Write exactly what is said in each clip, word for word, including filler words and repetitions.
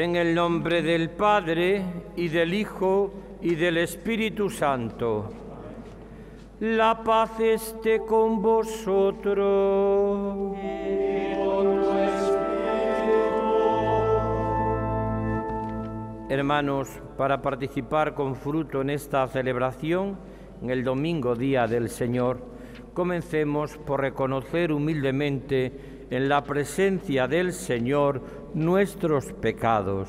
En el nombre del Padre, y del Hijo, y del Espíritu Santo. La paz esté con vosotros. Y con tu espíritu. Hermanos, para participar con fruto en esta celebración, en el domingo día del Señor, comencemos por reconocer humildemente en la presencia del Señor nuestros pecados.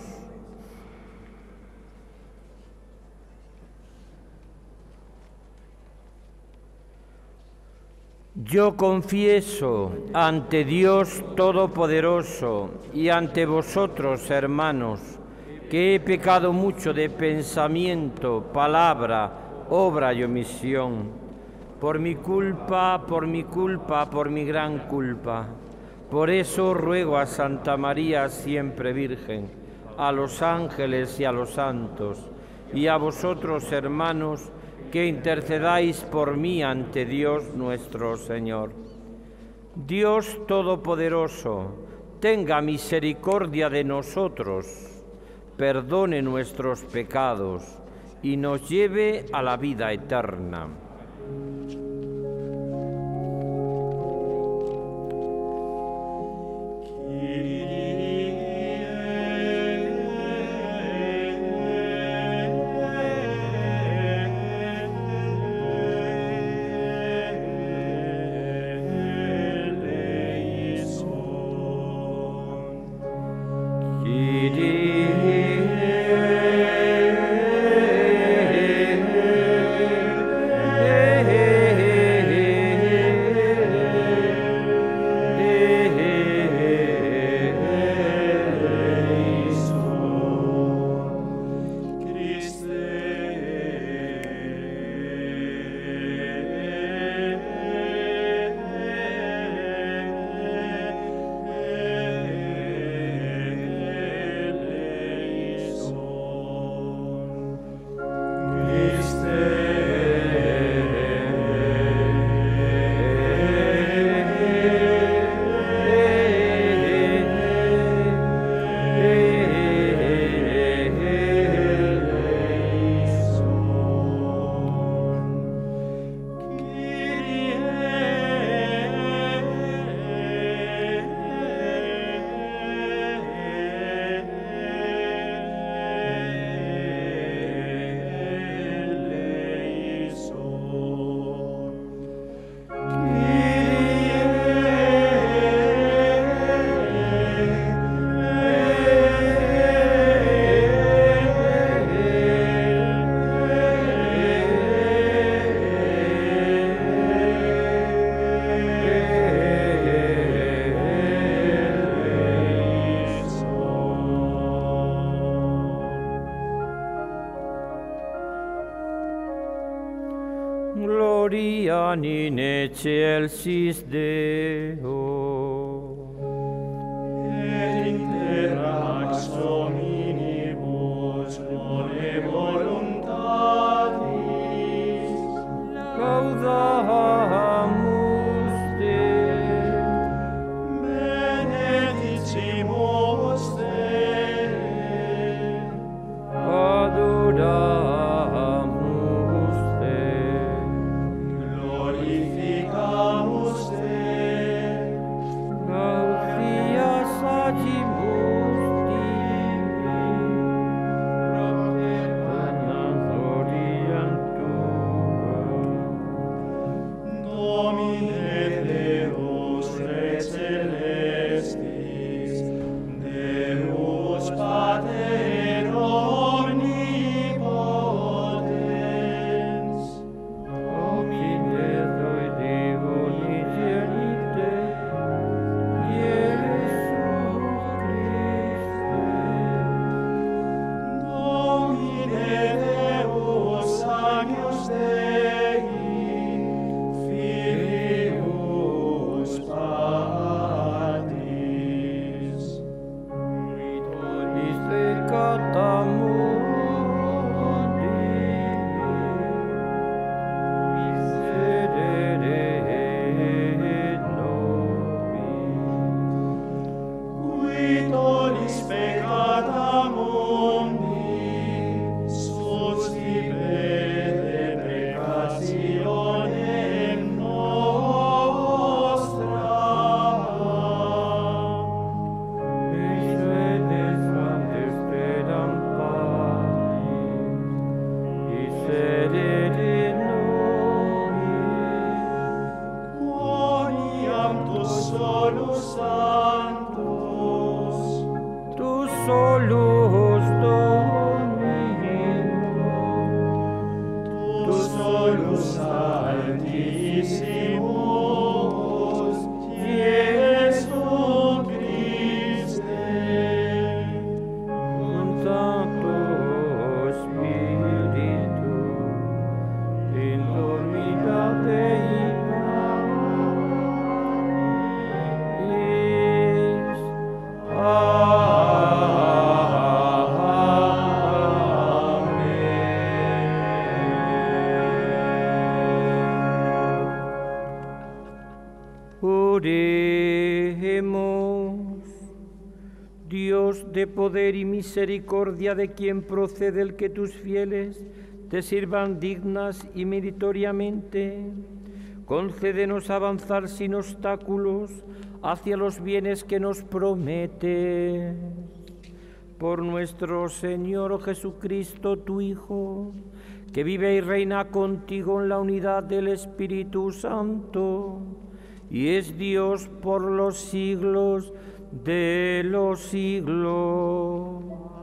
Yo confieso ante Dios Todopoderoso y ante vosotros, hermanos, que he pecado mucho de pensamiento, palabra, obra y omisión, por mi culpa, por mi culpa, por mi gran culpa. Por eso ruego a Santa María, siempre Virgen, a los ángeles y a los santos, y a vosotros, hermanos, que intercedáis por mí ante Dios nuestro Señor. Dios Todopoderoso, tenga misericordia de nosotros, perdone nuestros pecados y nos lleve a la vida eterna. Gloria in excelsis Deo. Et in terra ex hominibus bone voluntatis. Laudamus Te. Benedicimus Te. Adoramus Te. Glorificamus Te. Gaudias agibus Tibi. Propternanas orientur. Domine Deus Rex celestis, Deus Pater omnipotens, Domine Dei Deo unigenite, Iesus Christe. Domine Deus Agnus Dei, Filius Patris, Vitoris peccata mundi, miserere nobis. qui tollis peccata solus Domino, Tu solus Altissimus, Iesu Christe, con Santo Spiritu, in dormitate Patris. Oremos. Dios de poder y misericordia, de quien procede el que tus fieles te sirvan dignas y meritoriamente, concédenos avanzar sin obstáculos hacia los bienes que nos prometes. Por nuestro Señor Jesucristo, tu Hijo, que vive y reina contigo en la unidad del Espíritu Santo, y es Dios por los siglos de los siglos.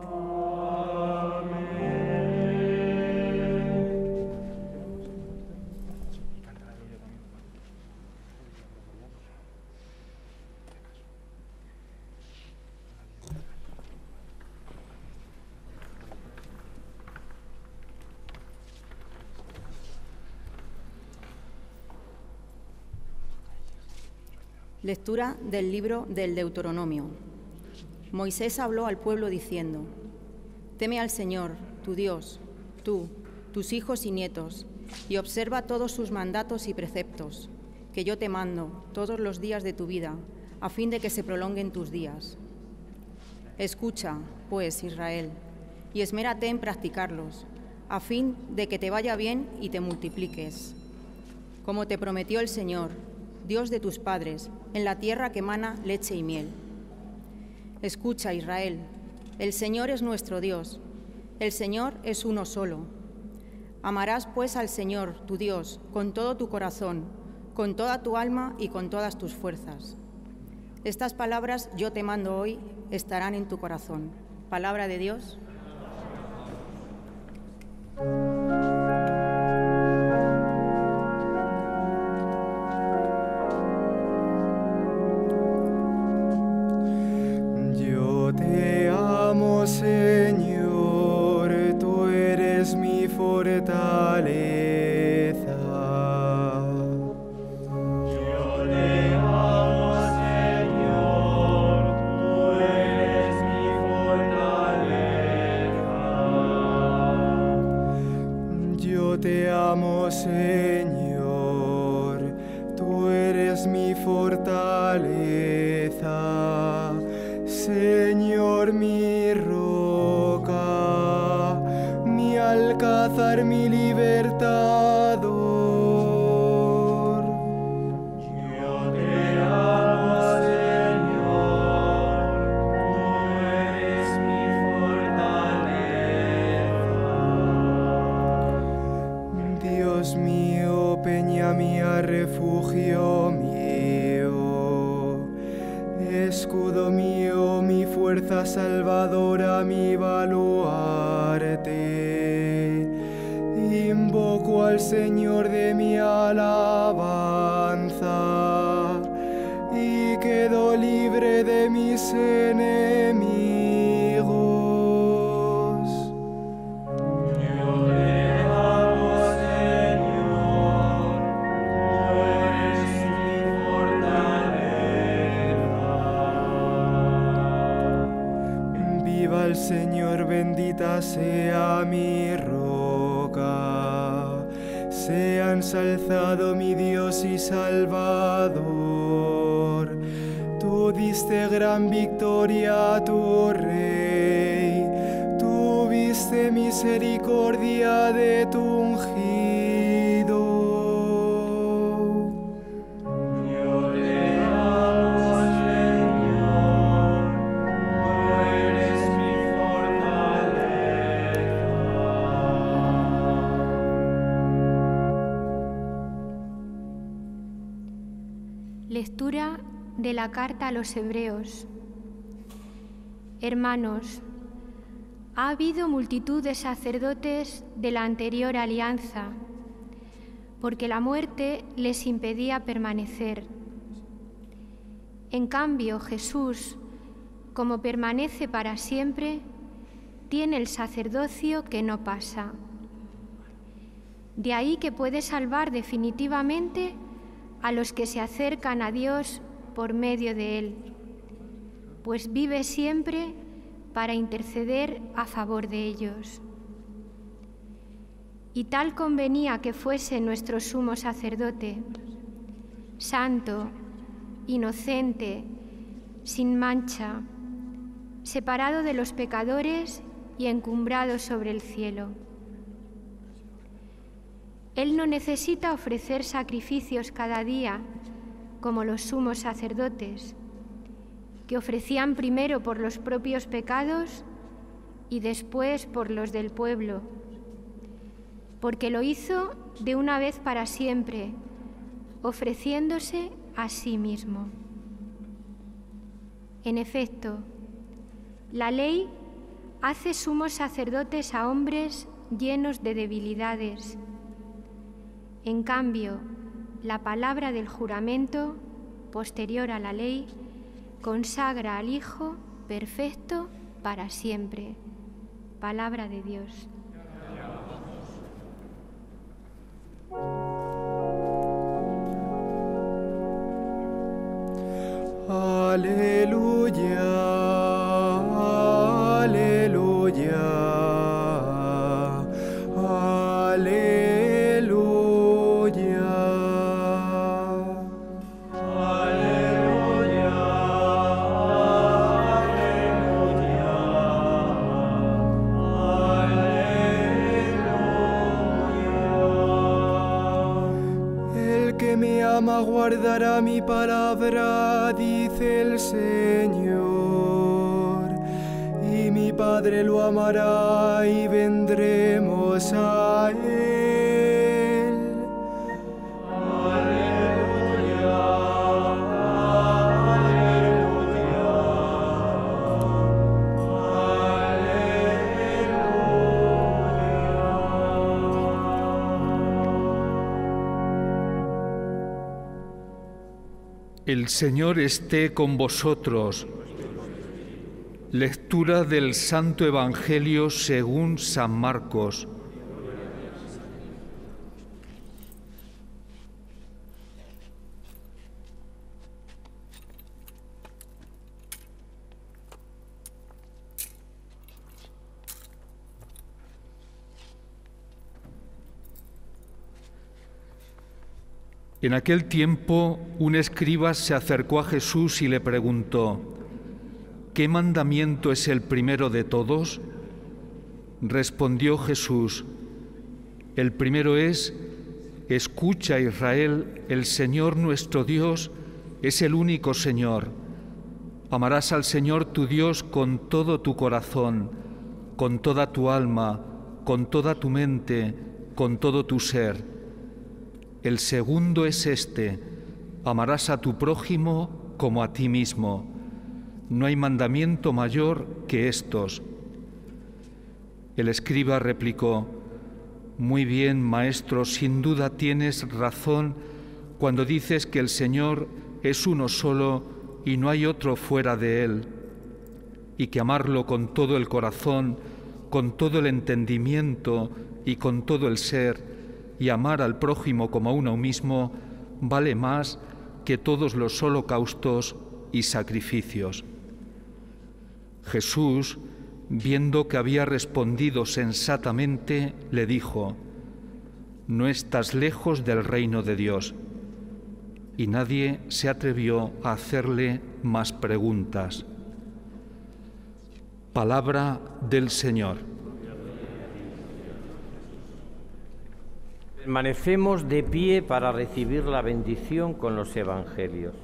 Lectura del libro del Deuteronomio. Moisés habló al pueblo diciendo: Teme al Señor, tu Dios, tú, tus hijos y nietos, y observa todos sus mandatos y preceptos, que yo te mando todos los días de tu vida, a fin de que se prolonguen tus días. Escucha, pues, Israel, y esmérate en practicarlos, a fin de que te vaya bien y te multipliques. Como te prometió el Señor, Dios de tus padres, en la tierra que emana leche y miel. Escucha, Israel, el Señor es nuestro Dios, el Señor es uno solo. Amarás, pues, al Señor, tu Dios, con todo tu corazón, con toda tu alma y con todas tus fuerzas. Estas palabras yo te mando hoy estarán en tu corazón. Palabra de Dios. Señor, tú eres mi fortaleza. Yo te amo, Señor, tú eres mi fortaleza. Yo te amo, Señor, tú eres mi fortaleza. Señor, mi roca, mi alcázar, mi libertador. Yo te amo, Señor, tú eres mi fortaleza. Dios mío, peña mía, refugio mío, escudo mío, mi fuerza salvadora, mi baluarte. Invoco al Señor de mi alabanza y quedo libre de mis enemigos. Yo te amo, Señor, tú eres mi fortaleza. Viva el Señor, bendita sea mi roca, sea ensalzado mi Dios y Salvador. Tú diste gran victoria a tu Rey, tuviste misericordia de tu ungido. Yo te amo, Señor, tú eres mi fortaleza. Lectura de la carta a los Hebreos. Hermanos, ha habido multitud de sacerdotes de la anterior alianza, porque la muerte les impedía permanecer. En cambio, Jesús, como permanece para siempre, tiene el sacerdocio que no pasa. De ahí que puede salvar definitivamente a los que se acercan a Dios por medio de Él, pues vive siempre para interceder a favor de ellos. Y tal convenía que fuese nuestro sumo sacerdote, santo, inocente, sin mancha, separado de los pecadores y encumbrado sobre el cielo. Él no necesita ofrecer sacrificios cada día, como los sumos sacerdotes, que ofrecían primero por los propios pecados y después por los del pueblo, porque lo hizo de una vez para siempre, ofreciéndose a sí mismo. En efecto, la ley hace sumos sacerdotes a hombres llenos de debilidades. En cambio, la palabra del juramento, posterior a la ley, consagra al Hijo perfecto para siempre. Palabra de Dios. Aleluya, aleluya, aleluya. Aleluya, aleluya. El que me ama guardará mi palabra, dice el Señor, y mi Padre lo amará y vendremos a Él. Aleluya, El Señor esté con vosotros. Lectura del Santo Evangelio según San Marcos. En aquel tiempo, un escriba se acercó a Jesús y le preguntó: ¿qué mandamiento es el primero de todos? Respondió Jesús: el primero es: escucha, Israel, el Señor nuestro Dios es el único Señor. Amarás al Señor tu Dios con todo tu corazón, con toda tu alma, con toda tu mente, con todo tu ser. El segundo es este: amarás a tu prójimo como a ti mismo. No hay mandamiento mayor que estos. El escriba replicó: muy bien, maestro, sin duda tienes razón cuando dices que el Señor es uno solo y no hay otro fuera de Él, y que amarlo con todo el corazón, con todo el entendimiento y con todo el ser, y amar al prójimo como a uno mismo, vale más que todos los holocaustos y sacrificios. Jesús, viendo que había respondido sensatamente, le dijo: no estás lejos del reino de Dios. Y nadie se atrevió a hacerle más preguntas. Palabra del Señor. Permanecemos de pie para recibir la bendición con los evangelios.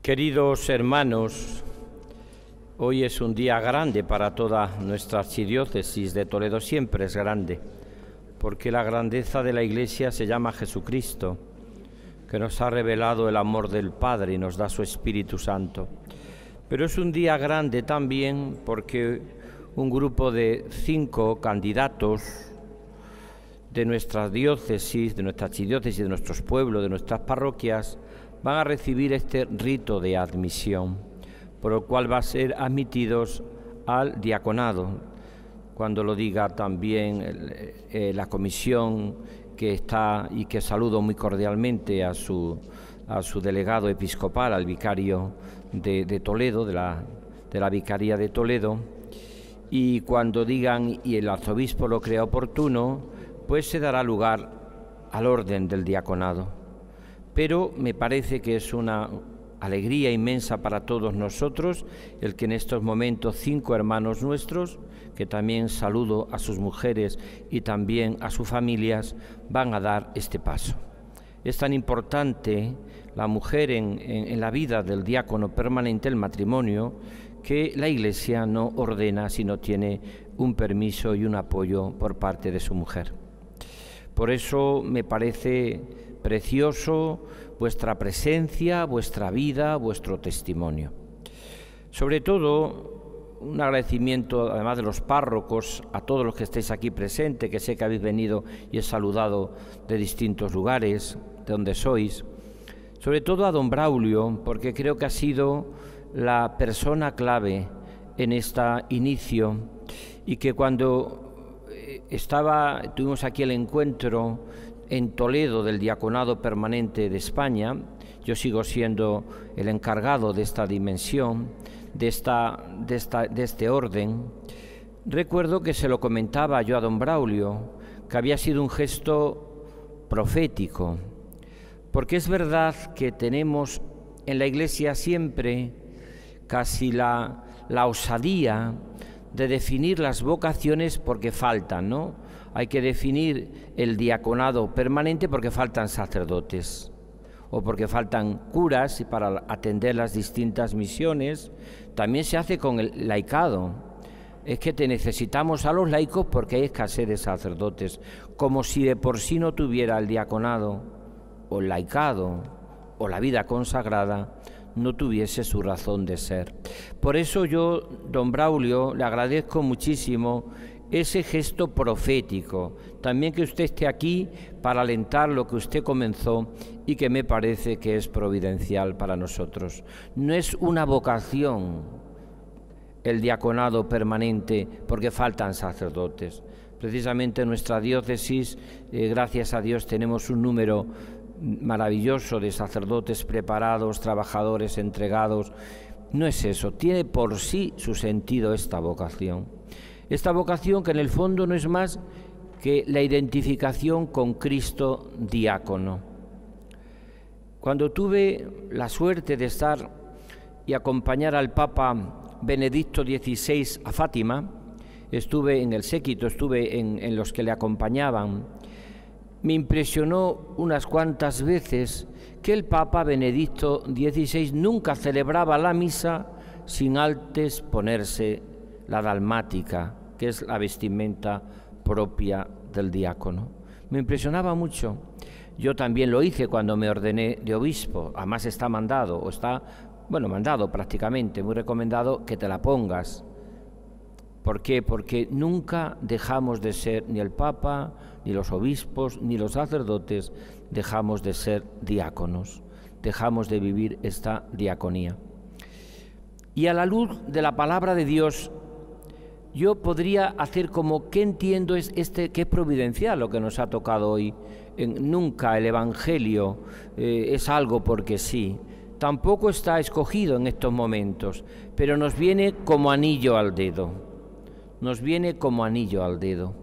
Queridos hermanos, hoy es un día grande para toda nuestra archidiócesis de Toledo, siempre es grande, porque la grandeza de la Iglesia se llama Jesucristo, que nos ha revelado el amor del Padre y nos da su Espíritu Santo. Pero es un día grande también porque un grupo de cinco candidatos de nuestras diócesis, de nuestra archidiócesis, de nuestros pueblos, de nuestras parroquias, van a recibir este rito de admisión, por el cual van a ser admitidos al diaconado. Cuando lo diga también eh, la comisión que está y que saludo muy cordialmente a su, a su delegado episcopal, al vicario de, de Toledo, de la, de la Vicaría de Toledo, y cuando digan y el arzobispo lo crea oportuno, pues se dará lugar al orden del diaconado. Pero me parece que es una alegría inmensa para todos nosotros el que en estos momentos cinco hermanos nuestros, que también saludo a sus mujeres y también a sus familias, van a dar este paso. Es tan importante la mujer en, en, en la vida del diácono permanente, el matrimonio, que la Iglesia no ordena si no tiene un permiso y un apoyo por parte de su mujer. Por eso me parece precioso vuestra presencia, vuestra vida, vuestro testimonio. Sobre todo, un agradecimiento, además de los párrocos, a todos los que estéis aquí presentes, que sé que habéis venido y he saludado de distintos lugares, de donde sois. Sobre todo a don Braulio, porque creo que ha sido la persona clave en este inicio y que cuando estaba, tuvimos aquí el encuentro en Toledo del Diaconado Permanente de España, yo sigo siendo el encargado de esta dimensión, de, esta, de, esta, de este orden. Recuerdo que se lo comentaba yo a don Braulio, que había sido un gesto profético, porque es verdad que tenemos en la Iglesia siempre casi la, la osadía de definir las vocaciones porque faltan, ¿no? Hay que definir el diaconado permanente porque faltan sacerdotes o porque faltan curas para atender las distintas misiones. También se hace con el laicado. Es que te necesitamos a los laicos porque hay escasez de sacerdotes, como si de por sí no tuviera el diaconado o el laicado o la vida consagrada, no tuviese su razón de ser. Por eso yo, don Braulio, le agradezco muchísimo ese gesto profético, también que usted esté aquí para alentar lo que usted comenzó y que me parece que es providencial para nosotros. No es una vocación el diaconado permanente porque faltan sacerdotes. Precisamente en nuestra diócesis, eh, gracias a Dios, tenemos un número maravilloso de sacerdotes preparados, trabajadores entregados. No es eso, tiene por sí su sentido esta vocación. Esta vocación que en el fondo no es más que la identificación con Cristo diácono. Cuando tuve la suerte de estar y acompañar al Papa Benedicto dieciséis a Fátima, estuve en el séquito, estuve en, en los que le acompañaban, me impresionó unas cuantas veces que el Papa Benedicto dieciséis nunca celebraba la misa sin antes ponerse la dalmática, que es la vestimenta propia del diácono. Me impresionaba mucho. Yo también lo hice cuando me ordené de obispo. Además está mandado, o está, bueno, mandado prácticamente, muy recomendado que te la pongas. ¿Por qué? Porque nunca dejamos de ser, ni el Papa, ni los obispos, ni los sacerdotes, dejamos de ser diáconos, dejamos de vivir esta diaconía. Y a la luz de la palabra de Dios, yo podría hacer como que entiendo es este, que es providencial lo que nos ha tocado hoy. En, nunca el Evangelio eh, es algo porque sí, tampoco está escogido en estos momentos, pero nos viene como anillo al dedo, nos viene como anillo al dedo.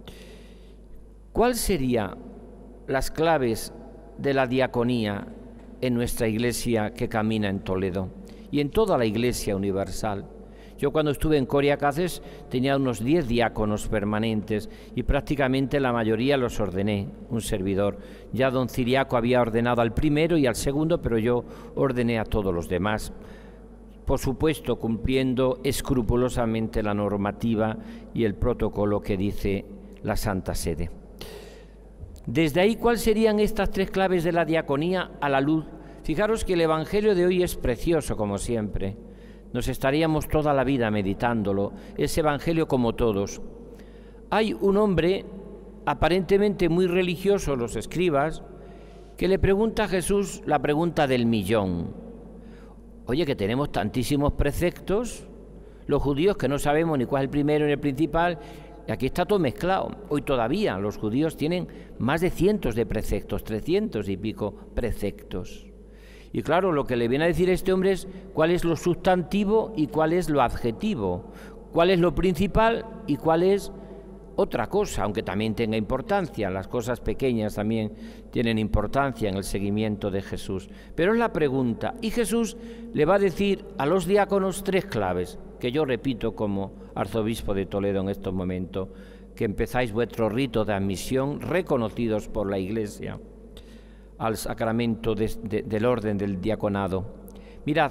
¿Cuáles serían las claves de la diaconía en nuestra Iglesia que camina en Toledo y en toda la Iglesia universal? Yo cuando estuve en Coria Cáceres tenía unos diez diáconos permanentes y prácticamente la mayoría los ordené, un servidor. Ya don Ciriaco había ordenado al primero y al segundo, pero yo ordené a todos los demás. Por supuesto, cumpliendo escrupulosamente la normativa y el protocolo que dice la Santa Sede. Desde ahí, ¿cuáles serían estas tres claves de la diaconía a la luz? Fijaros que el Evangelio de hoy es precioso, como siempre. Nos estaríamos toda la vida meditándolo. Ese Evangelio como todos. Hay un hombre, aparentemente muy religioso, los escribas, que le pregunta a Jesús la pregunta del millón. Oye, que tenemos tantísimos preceptos, los judíos que no sabemos ni cuál es el primero ni el principal, y aquí está todo mezclado. Hoy todavía los judíos tienen más de cientos de preceptos, trescientos y pico preceptos. Y claro, lo que le viene a decir este hombre es cuál es lo sustantivo y cuál es lo adjetivo, cuál es lo principal y cuál es otra cosa, aunque también tenga importancia. Las cosas pequeñas también tienen importancia en el seguimiento de Jesús. Pero es la pregunta, y Jesús le va a decir a los diáconos tres claves, que yo repito como arzobispo de Toledo en estos momentos, que empezáis vuestro rito de admisión, reconocidos por la Iglesia, al sacramento de, de, del orden del diaconado. Mirad,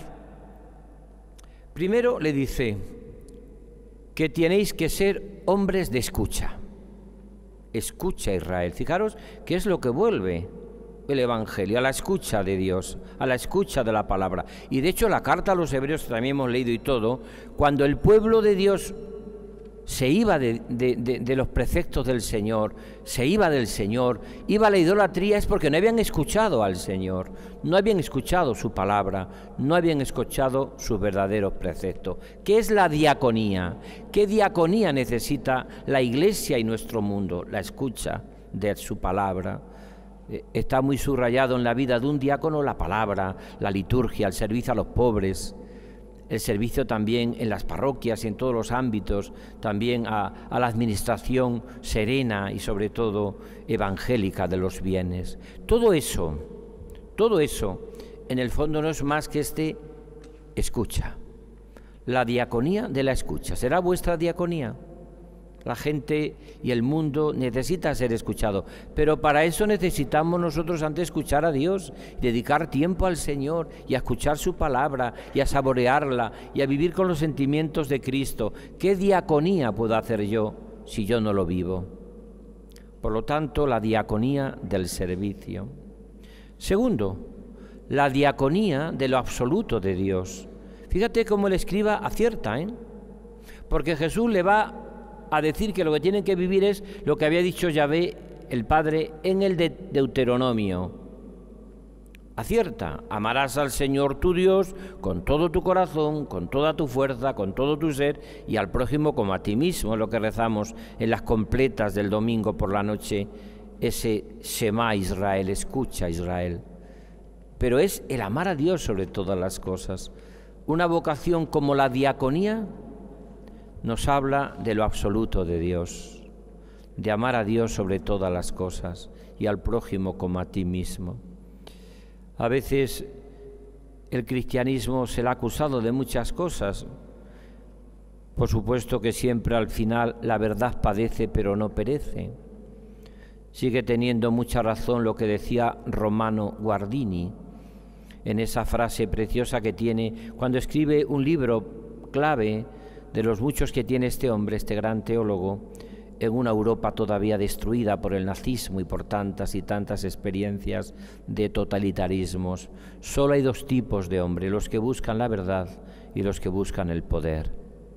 primero le dice que tenéis que ser hombres de escucha. Escucha, Israel. Fijaros que es lo que vuelve el Evangelio, a la escucha de Dios, a la escucha de la palabra. Y de hecho la carta a los hebreos, que también hemos leído y todo, cuando el pueblo de Dios se iba de, de, de, de los preceptos del Señor, se iba del Señor, iba a la idolatría, es porque no habían escuchado al Señor, no habían escuchado su palabra, no habían escuchado sus verdaderos preceptos. ¿Qué es la diaconía? ¿Qué diaconía necesita la Iglesia y nuestro mundo? La escucha de su palabra. Está muy subrayado en la vida de un diácono la palabra, la liturgia, el servicio a los pobres, el servicio también en las parroquias y en todos los ámbitos, también a, a la administración serena y sobre todo evangélica de los bienes. Todo eso, todo eso, en el fondo no es más que este escucha, la diaconía de la escucha. ¿Será vuestra diaconía? La gente y el mundo necesita ser escuchado, pero para eso necesitamos nosotros antes escuchar a Dios, dedicar tiempo al Señor y a escuchar su palabra y a saborearla y a vivir con los sentimientos de Cristo. ¿Qué diaconía puedo hacer yo si yo no lo vivo? Por lo tanto, la diaconía del servicio. Segundo, la diaconía de lo absoluto de Dios. Fíjate cómo el escriba acierta, ¿eh? Porque Jesús le va a decir que lo que tienen que vivir es lo que había dicho Yahvé, el Padre, en el de Deuteronomio. Acierta, amarás al Señor tu Dios con todo tu corazón, con toda tu fuerza, con todo tu ser, y al prójimo como a ti mismo, lo que rezamos en las completas del domingo por la noche, ese Shema Israel, escucha Israel. Pero es el amar a Dios sobre todas las cosas. Una vocación como la diaconía nos habla de lo absoluto de Dios, de amar a Dios sobre todas las cosas y al prójimo como a ti mismo. A veces el cristianismo se le ha acusado de muchas cosas. Por supuesto que siempre al final la verdad padece pero no perece. Sigue teniendo mucha razón lo que decía Romano Guardini en esa frase preciosa que tiene cuando escribe un libro clave de los muchos que tiene este hombre, este gran teólogo, en una Europa todavía destruida por el nazismo y por tantas y tantas experiencias de totalitarismos. Solo hay dos tipos de hombre, los que buscan la verdad y los que buscan el poder.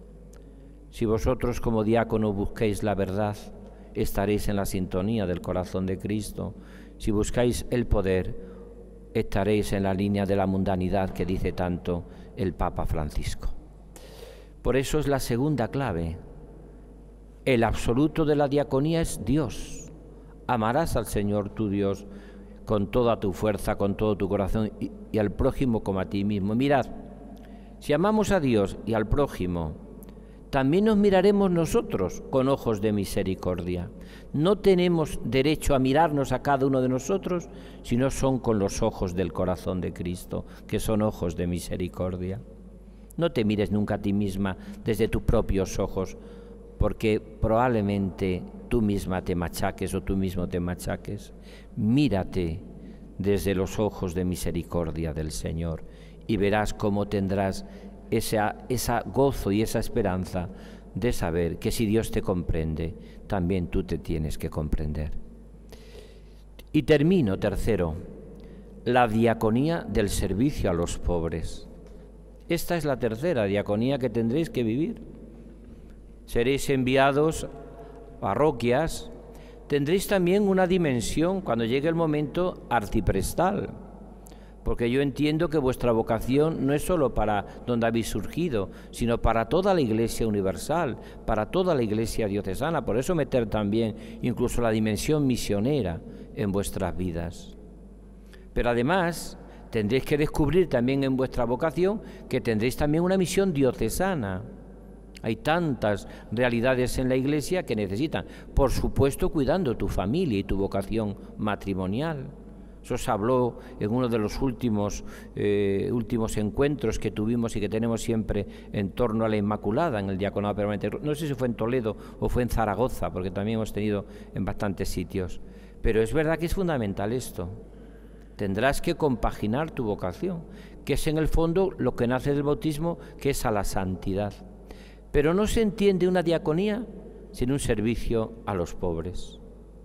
Si vosotros como diáconos busquéis la verdad, estaréis en la sintonía del corazón de Cristo. Si buscáis el poder, estaréis en la línea de la mundanidad que dice tanto el Papa Francisco. Por eso es la segunda clave. El absoluto de la diaconía es Dios. Amarás al Señor tu Dios con toda tu fuerza, con todo tu corazón y, y al prójimo como a ti mismo. Mirad, si amamos a Dios y al prójimo, también nos miraremos nosotros con ojos de misericordia. No tenemos derecho a mirarnos a cada uno de nosotros, sino son con los ojos del corazón de Cristo, que son ojos de misericordia. No te mires nunca a ti misma desde tus propios ojos, porque probablemente tú misma te machaques o tú mismo te machaques. Mírate desde los ojos de misericordia del Señor y verás cómo tendrás esa, esa gozo y esa esperanza de saber que si Dios te comprende, también tú te tienes que comprender. Y termino, tercero, la diaconía del servicio a los pobres. Esta es la tercera diaconía que tendréis que vivir. Seréis enviados a parroquias, tendréis también una dimensión cuando llegue el momento arciprestal, porque yo entiendo que vuestra vocación no es solo para donde habéis surgido, sino para toda la Iglesia universal, para toda la Iglesia diocesana. Por eso meter también incluso la dimensión misionera en vuestras vidas. Pero además tendréis que descubrir también en vuestra vocación que tendréis también una misión diocesana. Hay tantas realidades en la Iglesia que necesitan, por supuesto, cuidando tu familia y tu vocación matrimonial. Eso se habló en uno de los últimos, eh, últimos encuentros que tuvimos y que tenemos siempre en torno a la Inmaculada, en el Diaconado Permanente. No sé si fue en Toledo o fue en Zaragoza, porque también hemos tenido en bastantes sitios. Pero es verdad que es fundamental esto. Tendrás que compaginar tu vocación, que es en el fondo lo que nace del bautismo, que es a la santidad. Pero no se entiende una diaconía sin un servicio a los pobres.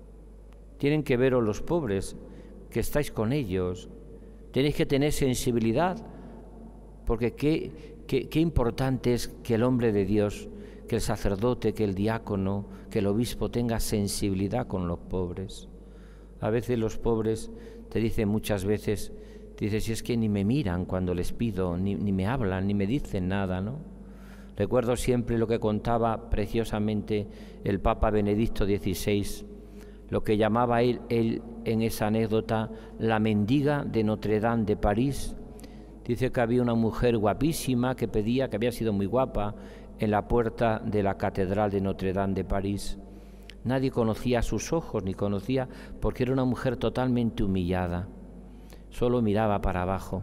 Tienen que veros los pobres, que estáis con ellos. Tenéis que tener sensibilidad, porque qué, qué, qué importante es que el hombre de Dios, que el sacerdote, que el diácono, que el obispo tenga sensibilidad con los pobres. A veces los pobres te dicen muchas veces, te dicen, si es que ni me miran cuando les pido, ni, ni me hablan, ni me dicen nada, ¿no? Recuerdo siempre lo que contaba preciosamente el Papa Benedicto dieciséis, lo que llamaba él, él en esa anécdota la mendiga de Notre Dame de París. Dice que había una mujer guapísima que pedía, que había sido muy guapa, en la puerta de la Catedral de Notre Dame de París. Nadie conocía sus ojos, ni conocía, porque era una mujer totalmente humillada. Solo miraba para abajo.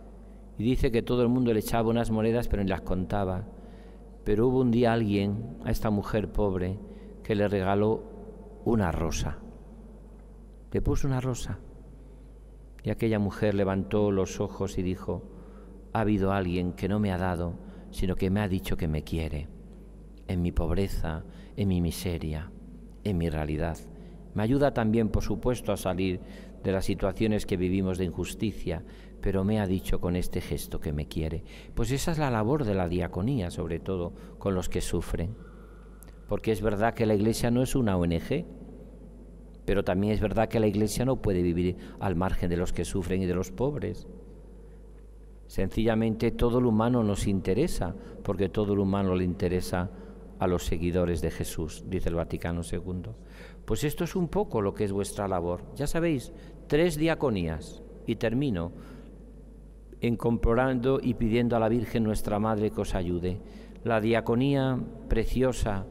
Y dice que todo el mundo le echaba unas monedas, pero ni las contaba. Pero hubo un día alguien, a esta mujer pobre, que le regaló una rosa. Le puso una rosa. Y aquella mujer levantó los ojos y dijo, ha habido alguien que no me ha dado, sino que me ha dicho que me quiere, en mi pobreza, en mi miseria, en mi realidad. Me ayuda también, por supuesto, a salir de las situaciones que vivimos de injusticia, pero me ha dicho con este gesto que me quiere. Pues esa es la labor de la diaconía, sobre todo con los que sufren. Porque es verdad que la Iglesia no es una O N G, pero también es verdad que la Iglesia no puede vivir al margen de los que sufren y de los pobres. Sencillamente todo lo humano nos interesa, porque todo lo humano le interesa a los seguidores de Jesús, dice el Vaticano segundo. Pues esto es un poco lo que es vuestra labor. Ya sabéis, tres diaconías. Y termino implorando y pidiendo a la Virgen nuestra Madre que os ayude. La diaconía preciosa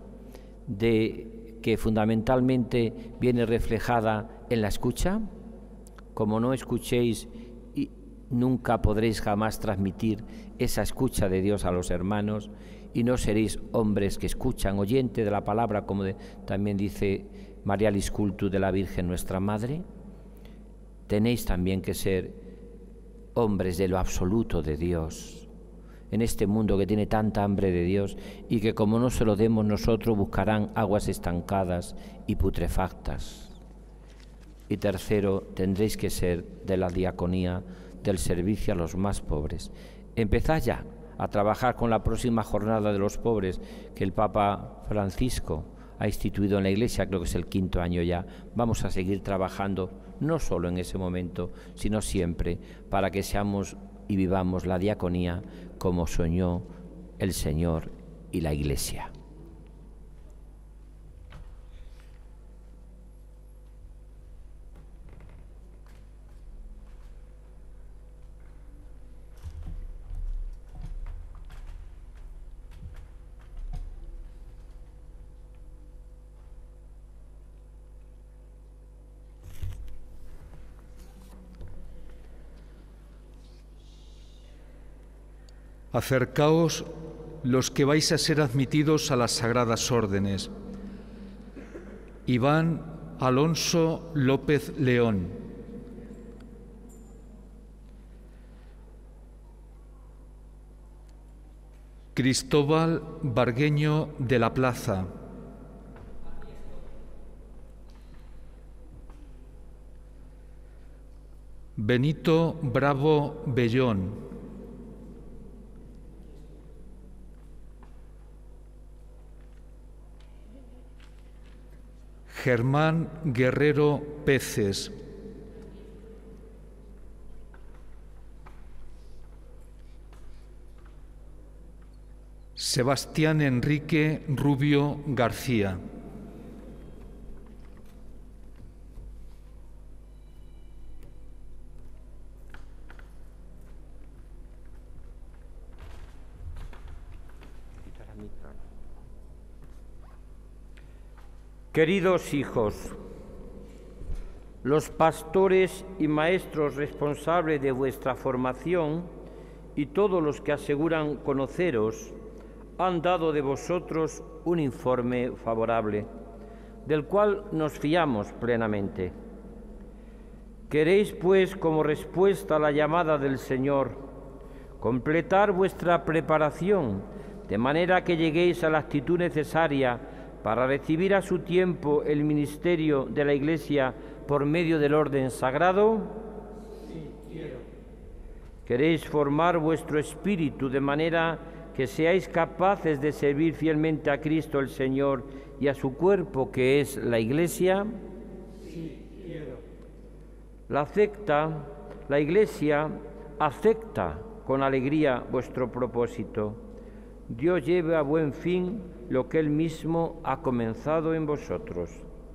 de que fundamentalmente viene reflejada en la escucha. Como no escuchéis, y nunca podréis jamás transmitir esa escucha de Dios a los hermanos, y no seréis hombres que escuchan, oyente de la palabra, como de, también dice Marialis Cultus de la Virgen nuestra Madre. Tenéis también que ser hombres de lo absoluto de Dios, en este mundo que tiene tanta hambre de Dios y que como no se lo demos nosotros buscarán aguas estancadas y putrefactas. Y tercero, tendréis que ser de la diaconía del servicio a los más pobres. Empezad ya a trabajar con la próxima jornada de los pobres que el Papa Francisco ha instituido en la Iglesia, creo que es el quinto año ya. Vamos a seguir trabajando, no solo en ese momento, sino siempre, para que seamos y vivamos la diaconía como soñó el Señor y la Iglesia. Acercaos los que vais a ser admitidos a las sagradas órdenes. Iván Alonso López León. Cristóbal Bargueño de la Plaza. Benito Bravo Bellón. Germán Guerrero Peces. Sebastián Enrique Rubio García. Queridos hijos, los pastores y maestros responsables de vuestra formación y todos los que aseguran conoceros han dado de vosotros un informe favorable, del cual nos fiamos plenamente. Queréis, pues, como respuesta a la llamada del Señor, completar vuestra preparación, de manera que lleguéis a la actitud necesaria para recibir a su tiempo el ministerio de la Iglesia por medio del orden sagrado. Sí, quiero. ¿Queréis formar vuestro espíritu de manera que seáis capaces de servir fielmente a Cristo el Señor y a su cuerpo, que es la Iglesia? Sí, quiero. La acepta, la Iglesia acepta con alegría vuestro propósito. Dios lleve a buen fin lo que Él mismo ha comenzado en vosotros.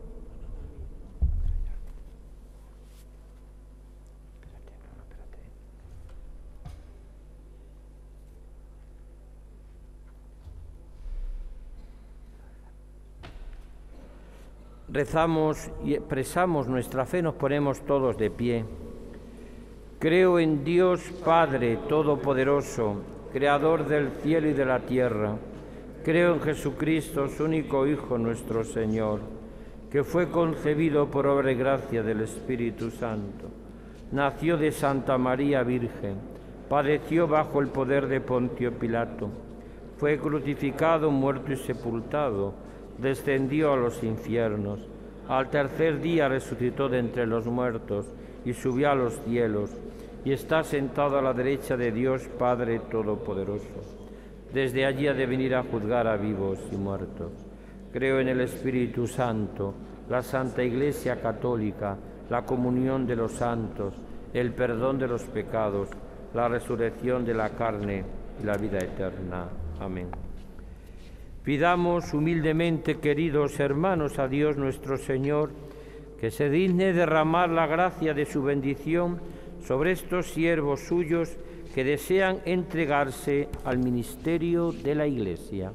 Rezamos y expresamos nuestra fe, nos ponemos todos de pie. Creo en Dios Padre Todopoderoso, Creador del cielo y de la tierra. Creo en Jesucristo, su único Hijo, nuestro Señor, que fue concebido por obra y gracia del Espíritu Santo. Nació de Santa María Virgen, padeció bajo el poder de Poncio Pilato, fue crucificado, muerto y sepultado, descendió a los infiernos. Al tercer día resucitó de entre los muertos y subió a los cielos, y está sentado a la derecha de Dios Padre Todopoderoso. Desde allí ha de venir a juzgar a vivos y muertos. Creo en el Espíritu Santo, la Santa Iglesia Católica, la comunión de los santos, el perdón de los pecados, la resurrección de la carne y la vida eterna. Amén. Pidamos humildemente, queridos hermanos, a Dios nuestro Señor, que se digne derramar la gracia de su bendición sobre estos siervos suyos que desean entregarse al ministerio de la Iglesia.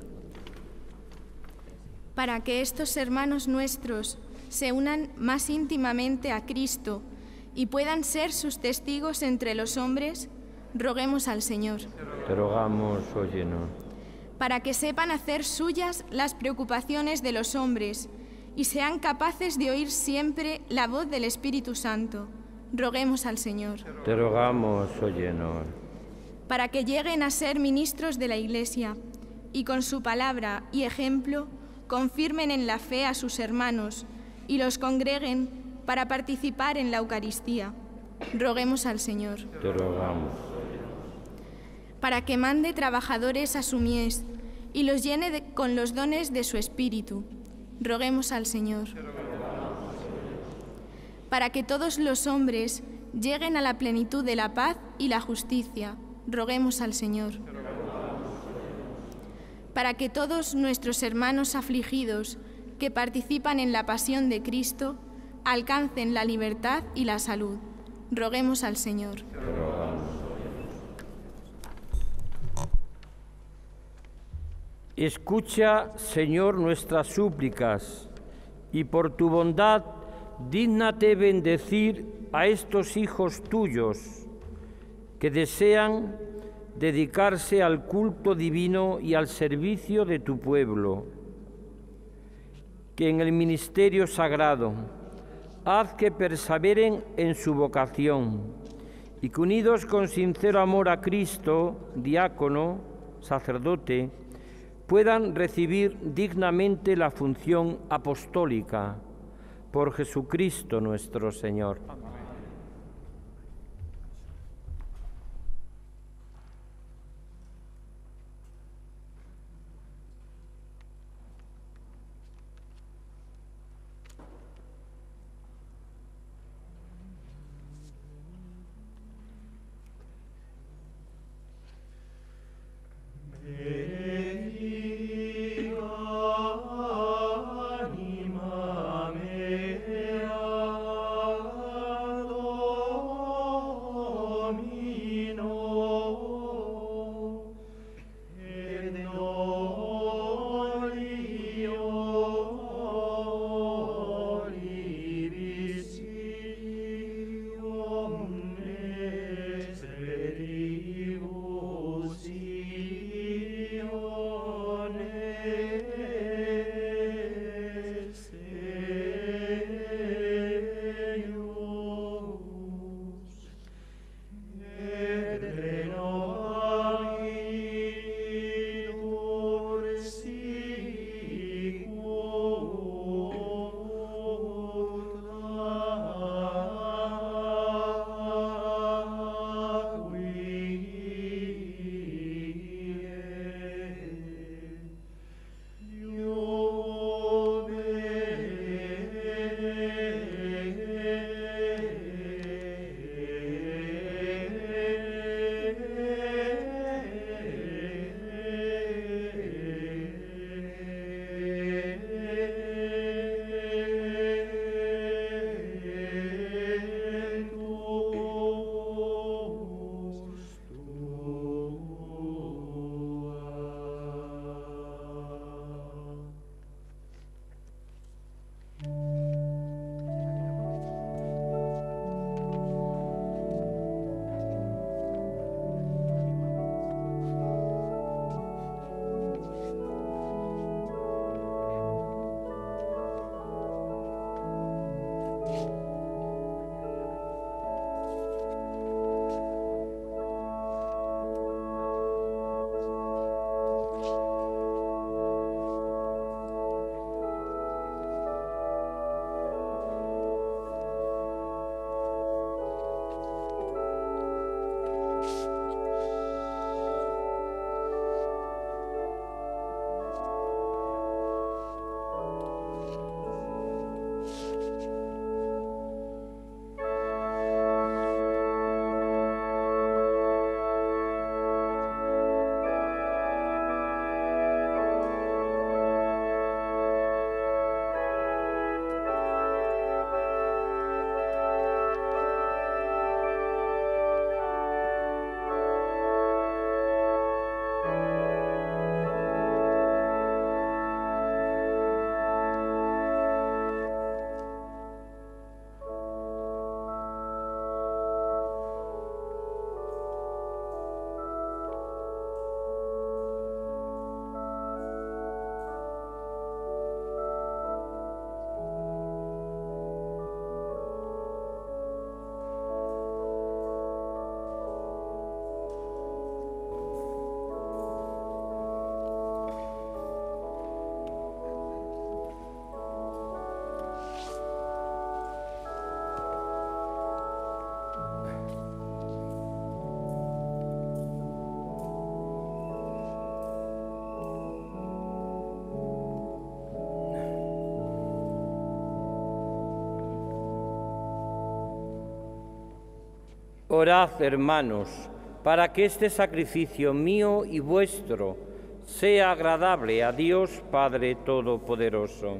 Para que estos hermanos nuestros se unan más íntimamente a Cristo y puedan ser sus testigos entre los hombres, roguemos al Señor. Te rogamos, óyenos. Para que sepan hacer suyas las preocupaciones de los hombres y sean capaces de oír siempre la voz del Espíritu Santo, roguemos al Señor. Te rogamos, óyenos. Para que lleguen a ser ministros de la Iglesia y con su palabra y ejemplo confirmen en la fe a sus hermanos y los congreguen para participar en la Eucaristía, roguemos al Señor. Te rogamos. Para que mande trabajadores a su mies y los llene de, con los dones de su Espíritu, roguemos al Señor. Para que todos los hombres lleguen a la plenitud de la paz y la justicia, roguemos al Señor. Para que todos nuestros hermanos afligidos que participan en la pasión de Cristo alcancen la libertad y la salud, roguemos al Señor. Escucha, Señor, nuestras súplicas, y por tu bondad dígnate bendecir a estos hijos tuyos que desean dedicarse al culto divino y al servicio de tu pueblo. Que en el ministerio sagrado haz que perseveren en su vocación y que unidos con sincero amor a Cristo, diácono, sacerdote, puedan recibir dignamente la función apostólica. Por Jesucristo nuestro Señor. Orad, hermanos, para que este sacrificio mío y vuestro sea agradable a Dios Padre Todopoderoso.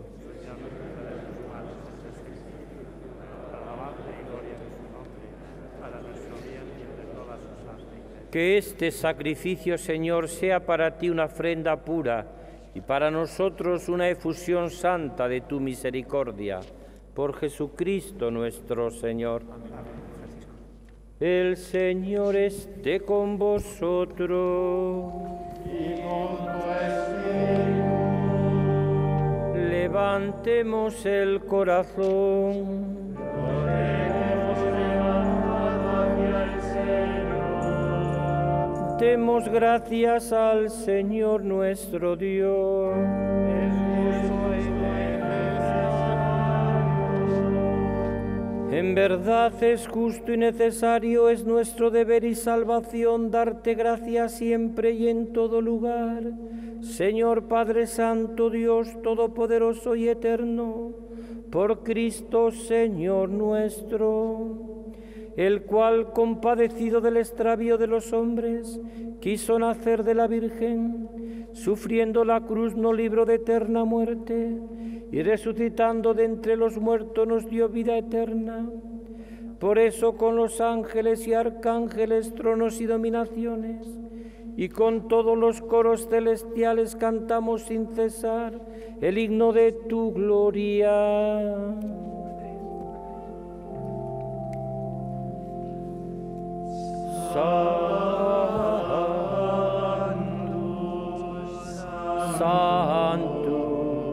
Que este sacrificio, Señor, sea para ti una ofrenda pura y para nosotros una efusión santa de tu misericordia. Por Jesucristo nuestro Señor. El Señor esté con vosotros. Y con tu espíritu. Levantemos el corazón. Demos gracias al Señor nuestro Dios. En verdad es justo y necesario, es nuestro deber y salvación darte gracias siempre y en todo lugar, Señor Padre Santo, Dios Todopoderoso y Eterno, por Cristo Señor nuestro, el cual, compadecido del extravío de los hombres, quiso nacer de la Virgen, sufriendo la cruz no libró de eterna muerte, y resucitando de entre los muertos nos dio vida eterna. Por eso con los ángeles y arcángeles, tronos y dominaciones, y con todos los coros celestiales cantamos sin cesar el himno de tu gloria. Santo, Santo,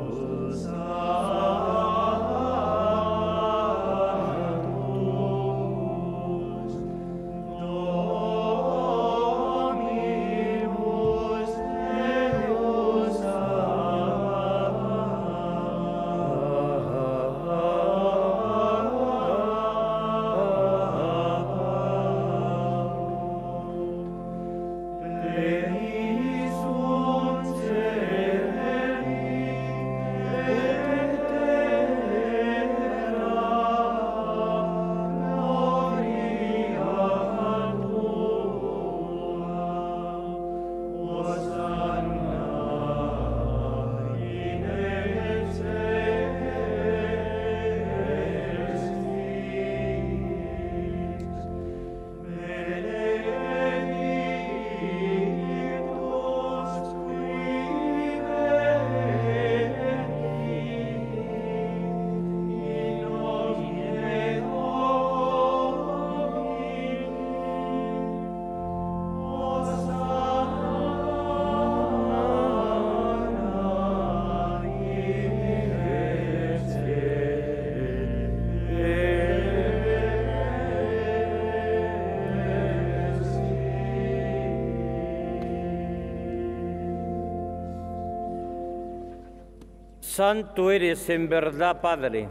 Santo eres en verdad, Padre,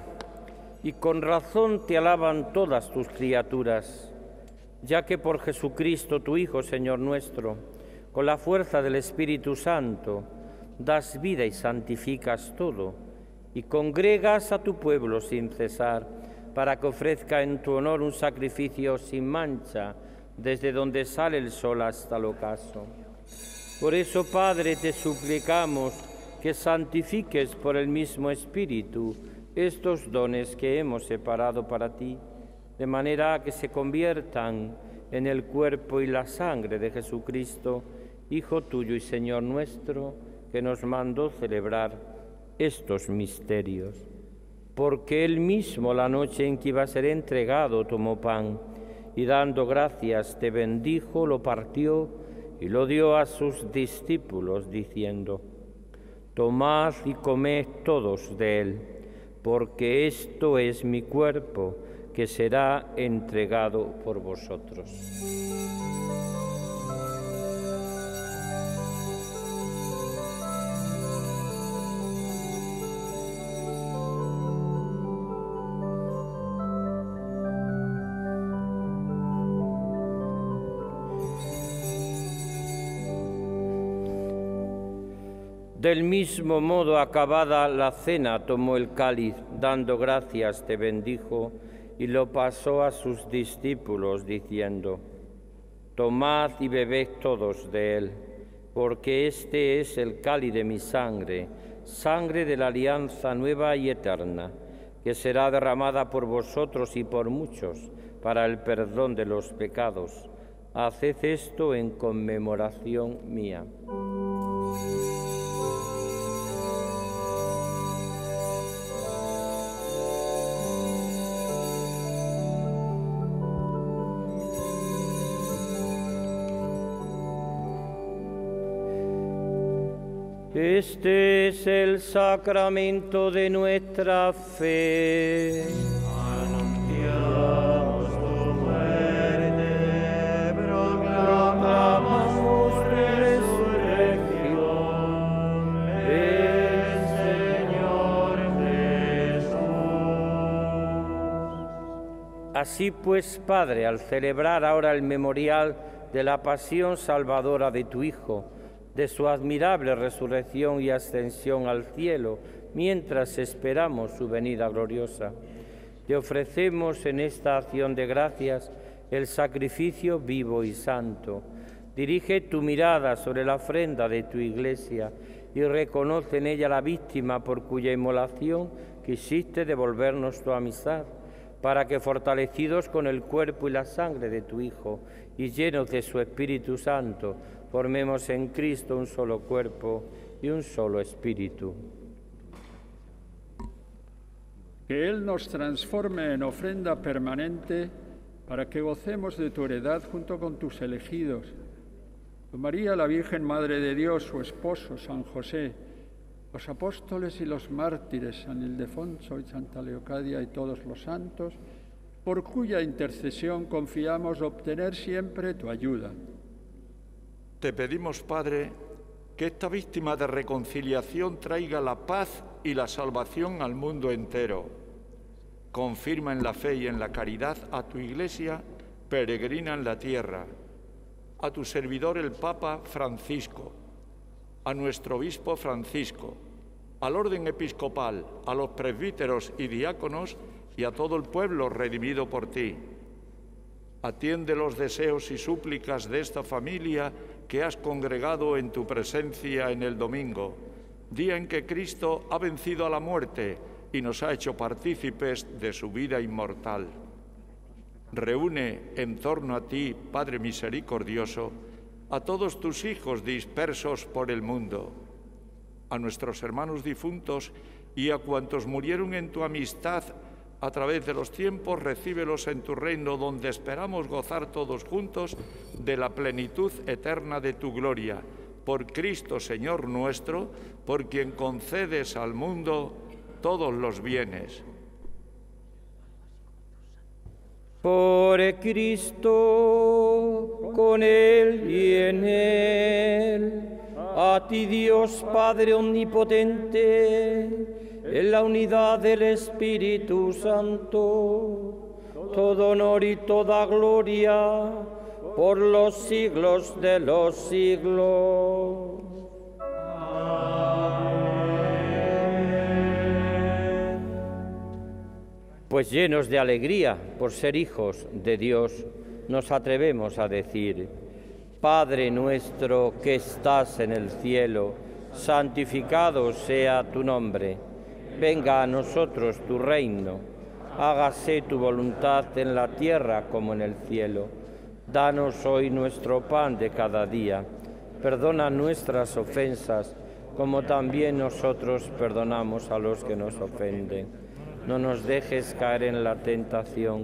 y con razón te alaban todas tus criaturas, ya que por Jesucristo, tu Hijo, Señor nuestro, con la fuerza del Espíritu Santo, das vida y santificas todo, y congregas a tu pueblo sin cesar, para que ofrezca en tu honor un sacrificio sin mancha, desde donde sale el sol hasta el ocaso. Por eso, Padre, te suplicamos que santifiques por el mismo Espíritu estos dones que hemos separado para ti, de manera que se conviertan en el cuerpo y la sangre de Jesucristo, Hijo tuyo y Señor nuestro, que nos mandó celebrar estos misterios. Porque Él mismo, la noche en que iba a ser entregado, tomó pan, y dando gracias te bendijo, lo partió y lo dio a sus discípulos, diciendo: tomad y comed todos de él, porque esto es mi cuerpo, que será entregado por vosotros. Del mismo modo, acabada la cena, tomó el cáliz, dando gracias, te bendijo, y lo pasó a sus discípulos, diciendo: tomad y bebed todos de él, porque este es el cáliz de mi sangre, sangre de la alianza nueva y eterna, que será derramada por vosotros y por muchos para el perdón de los pecados. Haced esto en conmemoración mía. Este es el sacramento de nuestra fe. Anunciamos tu muerte, proclamamos tu resurrección. Ven, Señor Jesús. Así pues, Padre, al celebrar ahora el memorial de la pasión salvadora de tu Hijo, de su admirable resurrección y ascensión al cielo, mientras esperamos su venida gloriosa, te ofrecemos en esta acción de gracias el sacrificio vivo y santo. Dirige tu mirada sobre la ofrenda de tu Iglesia y reconoce en ella la víctima por cuya inmolación quisiste devolvernos tu amistad, para que, fortalecidos con el cuerpo y la sangre de tu Hijo y llenos de su Espíritu Santo, formemos en Cristo un solo cuerpo y un solo espíritu. Que Él nos transforme en ofrenda permanente para que gocemos de tu heredad junto con tus elegidos. Con María, la Virgen Madre de Dios, su esposo, San José, los apóstoles y los mártires, San Ildefonso y Santa Leocadia y todos los santos, por cuya intercesión confiamos obtener siempre tu ayuda. Te pedimos, Padre, que esta víctima de reconciliación traiga la paz y la salvación al mundo entero. Confirma en la fe y en la caridad a tu Iglesia, peregrina en la tierra, a tu servidor el Papa Francisco, a nuestro obispo Francisco, al orden episcopal, a los presbíteros y diáconos y a todo el pueblo redimido por ti. Atiende los deseos y súplicas de esta familia que has congregado en tu presencia en el domingo, día en que Cristo ha vencido a la muerte y nos ha hecho partícipes de su vida inmortal. Reúne en torno a ti, Padre misericordioso, a todos tus hijos dispersos por el mundo, a nuestros hermanos difuntos y a cuantos murieron en tu amistad a través de los tiempos, recíbelos en tu reino, donde esperamos gozar todos juntos de la plenitud eterna de tu gloria. Por Cristo, Señor nuestro, por quien concedes al mundo todos los bienes. Por Cristo, con Él y en Él, a ti Dios Padre omnipotente, en la unidad del Espíritu Santo, todo honor y toda gloria por los siglos de los siglos. Amén. Pues llenos de alegría por ser hijos de Dios, nos atrevemos a decir: Padre nuestro que estás en el cielo, santificado sea tu nombre. Venga a nosotros tu reino, hágase tu voluntad en la tierra como en el cielo. Danos hoy nuestro pan de cada día. Perdona nuestras ofensas, como también nosotros perdonamos a los que nos ofenden. No nos dejes caer en la tentación.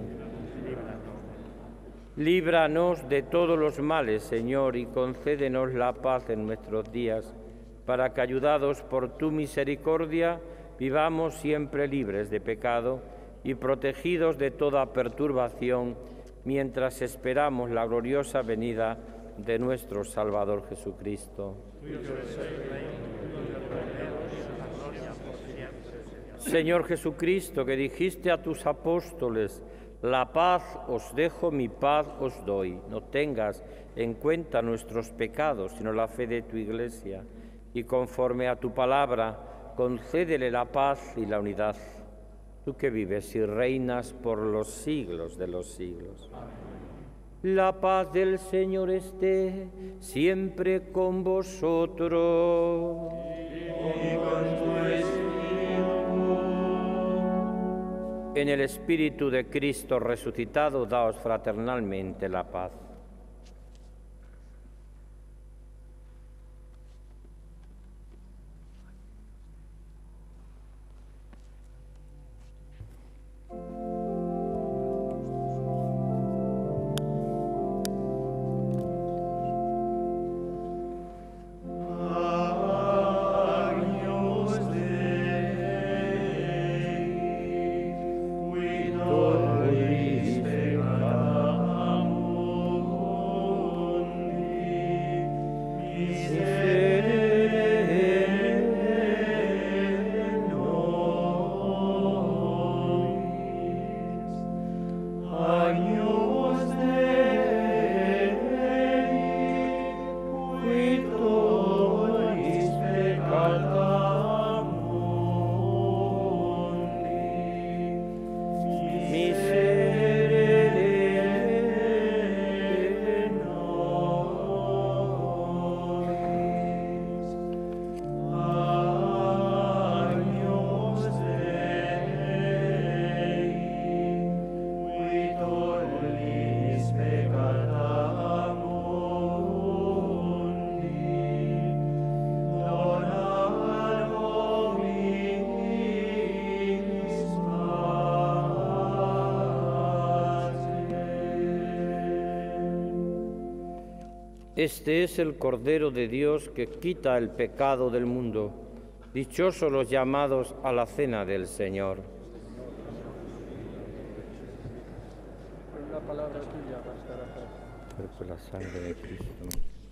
Líbranos de todos los males, Señor, y concédenos la paz en nuestros días, para que, ayudados por tu misericordia, vivamos siempre libres de pecado y protegidos de toda perturbación, mientras esperamos la gloriosa venida de nuestro Salvador Jesucristo. Señor Jesucristo, que dijiste a tus apóstoles: la paz os dejo, mi paz os doy. No tengas en cuenta nuestros pecados, sino la fe de tu Iglesia, y conforme a tu palabra, concédele la paz y la unidad, tú que vives y reinas por los siglos de los siglos. Amén. La paz del Señor esté siempre con vosotros. Y con tu espíritu. En el Espíritu de Cristo resucitado, daos fraternalmente la paz. Este es el Cordero de Dios que quita el pecado del mundo. Dichosos los llamados a la cena del Señor. La palabra tuya bastará para... Cuerpo y la sangre de Cristo.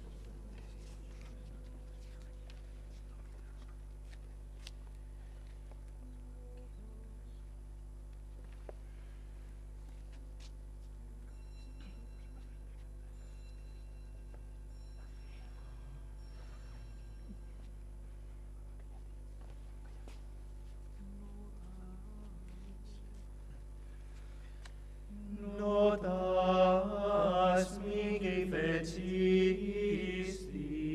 Notas mihi fecisti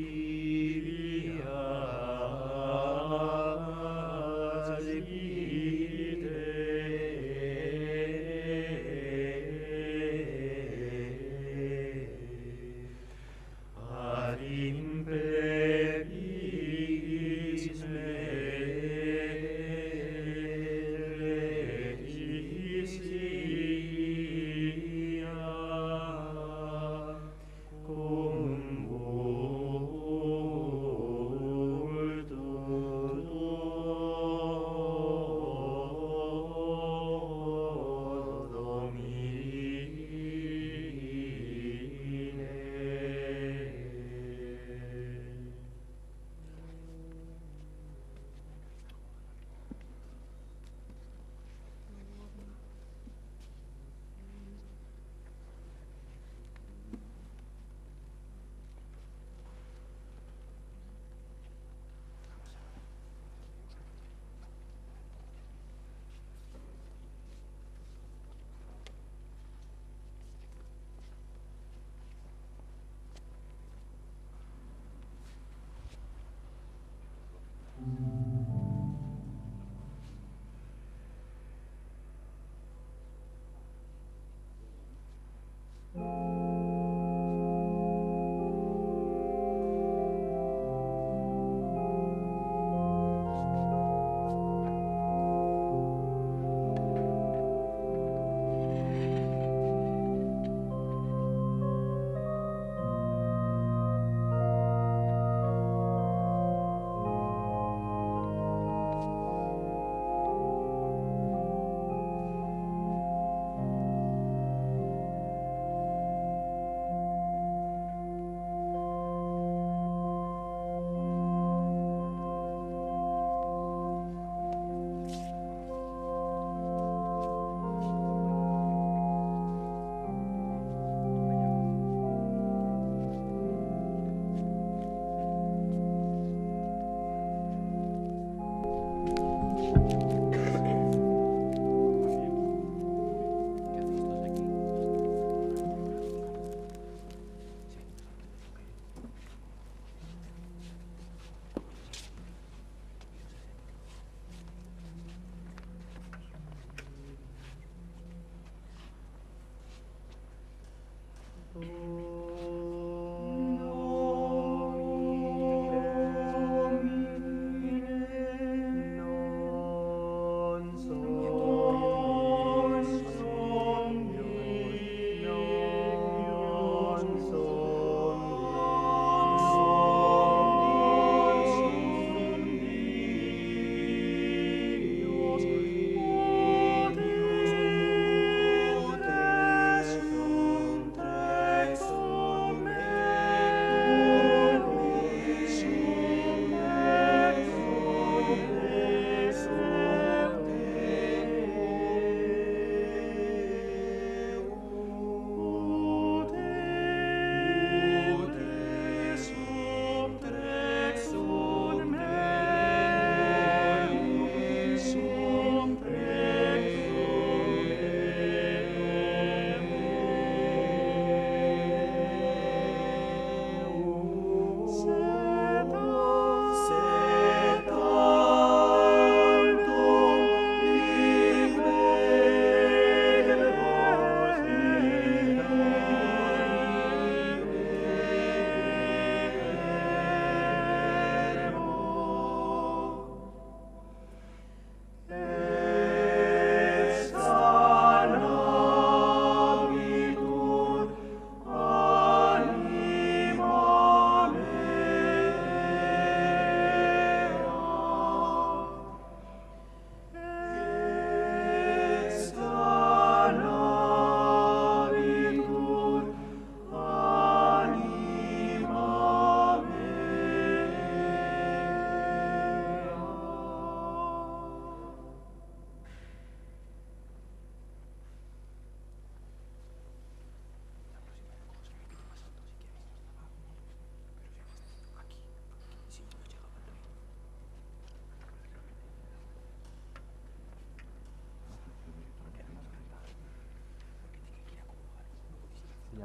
ad imperis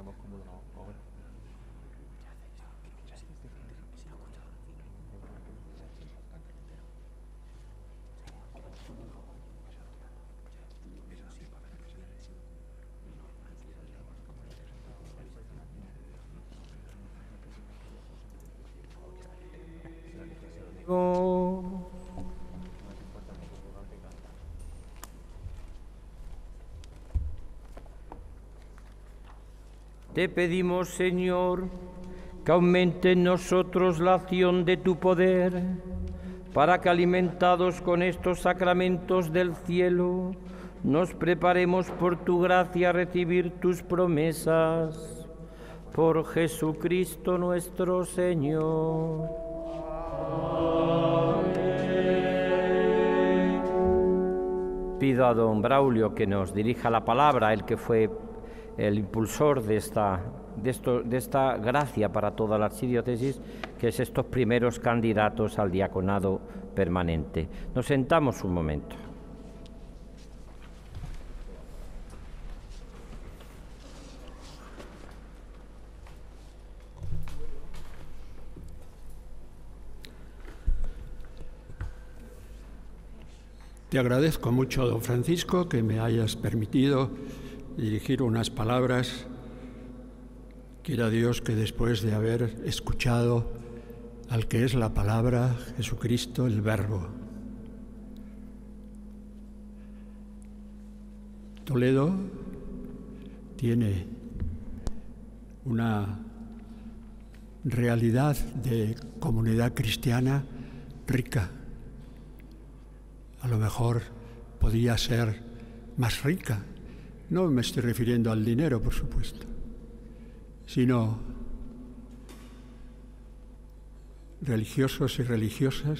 Te pedimos, Señor, que aumente en nosotros la acción de tu poder, para que, alimentados con estos sacramentos del cielo, nos preparemos por tu gracia a recibir tus promesas. Por Jesucristo nuestro Señor. Amén. Pido a don Braulio que nos dirija la palabra, el que fue el impulsor de esta, de, esto, de esta gracia para toda la archidiócesis, que es estos primeros candidatos al diaconado permanente. Nos sentamos un momento. Te agradezco mucho, don Francisco, que me hayas permitido dirigir unas palabras. Quiera Dios que después de haber escuchado al que es la palabra, Jesucristo, el Verbo. Toledo tiene una realidad de comunidad cristiana rica. A lo mejor podía ser más rica. No me estoy refiriendo al dinero, por supuesto, sino religiosos y religiosas,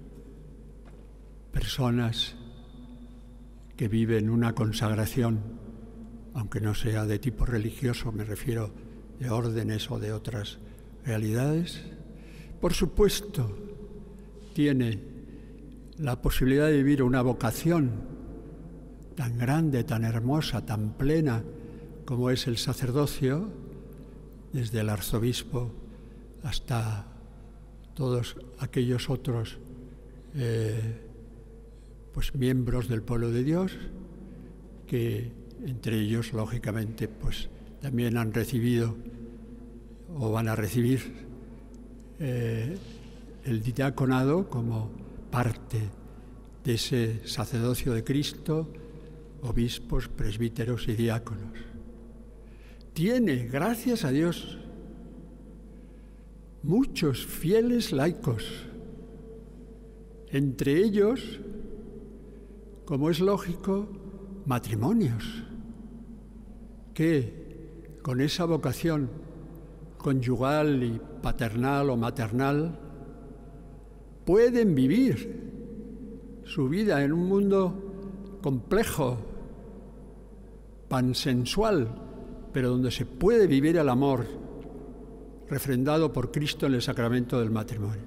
personas que viven una consagración, aunque no sea de tipo religioso, me refiero de órdenes o de otras realidades. Por supuesto, tiene la posibilidad de vivir una vocación tan grande, tan hermosa, tan plena como es el sacerdocio, desde el arzobispo hasta todos aquellos otros eh, pues miembros del pueblo de Dios, que entre ellos, lógicamente, pues también han recibido o van a recibir eh, el diaconado como parte de ese sacerdocio de Cristo, obispos, presbíteros y diáconos. Tiene, gracias a Dios, muchos fieles laicos, entre ellos, como es lógico, matrimonios, que con esa vocación conyugal y paternal o maternal pueden vivir su vida en un mundo complejo, pansensual, pero donde se puede vivir el amor refrendado por Cristo en el sacramento del matrimonio.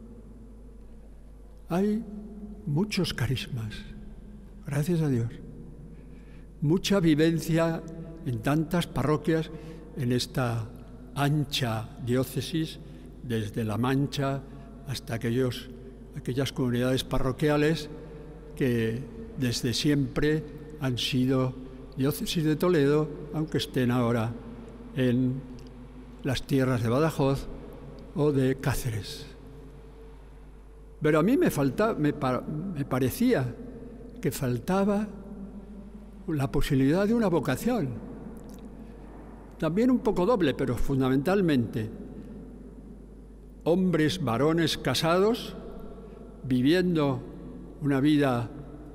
Hay muchos carismas, gracias a Dios, mucha vivencia en tantas parroquias en esta ancha diócesis, desde La Mancha hasta aquellos, aquellas comunidades parroquiales que desde siempre han sido diócesis de Toledo, aunque estén ahora en las tierras de Badajoz o de Cáceres. Pero a mí me, falta, me, me parecía que faltaba la posibilidad de una vocación, también un poco doble, pero fundamentalmente hombres, varones casados, viviendo una vida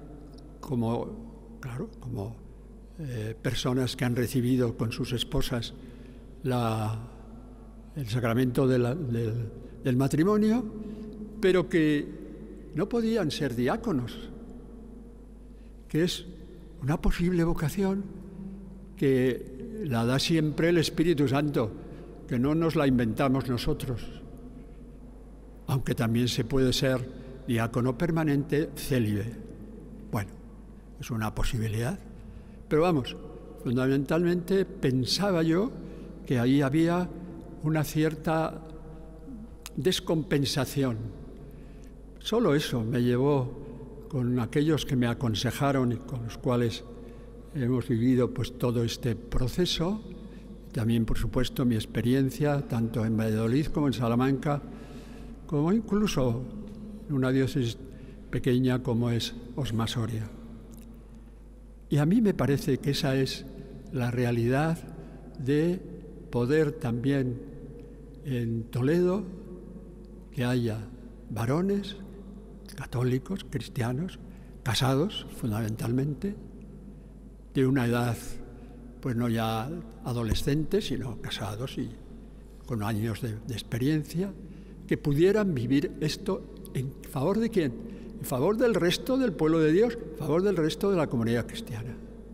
como, claro, como eh, personas que han recibido con sus esposas la, el sacramento de la, del, del matrimonio, pero que no podían ser diáconos, que es una posible vocación que la da siempre el Espíritu Santo, que no nos la inventamos nosotros. Aunque también se puede ser diácono permanente célibe. Bueno, es una posibilidad. Pero vamos, fundamentalmente pensaba yo que ahí había una cierta descompensación. Solo eso me llevó, con aquellos que me aconsejaron y con los cuales hemos vivido pues todo este proceso, también por supuesto mi experiencia tanto en Valladolid como en Salamanca, como incluso en una diócesis pequeña como es Osma Soria. Y a mí me parece que esa es la realidad de poder también en Toledo que haya varones católicos, cristianos, casados fundamentalmente, de una edad, pues no ya adolescentes, sino casados y con años de, de experiencia, que pudieran vivir esto en favor de quién, en favor del resto del pueblo de Dios, en favor del resto de la comunidad cristiana.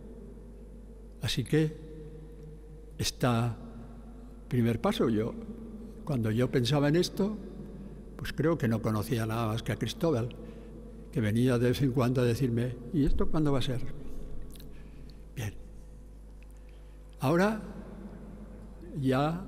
Así que está primer paso. Yo, cuando yo pensaba en esto, pues creo que no conocía nada más que a Cristóbal, que venía de vez en cuando a decirme, ¿y esto cuándo va a ser? Bien. Ahora ya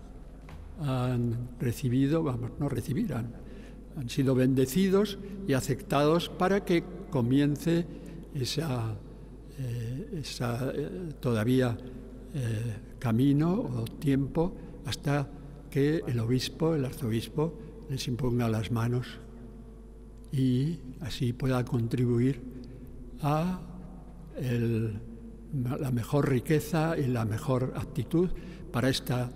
han recibido, vamos, no recibirán, han sido bendecidos y aceptados para que comience esa, eh, esa eh, todavía eh, camino o tiempo hasta que el obispo, el arzobispo, les imponga las manos y así pueda contribuir a el, la mejor riqueza y la mejor actitud para esta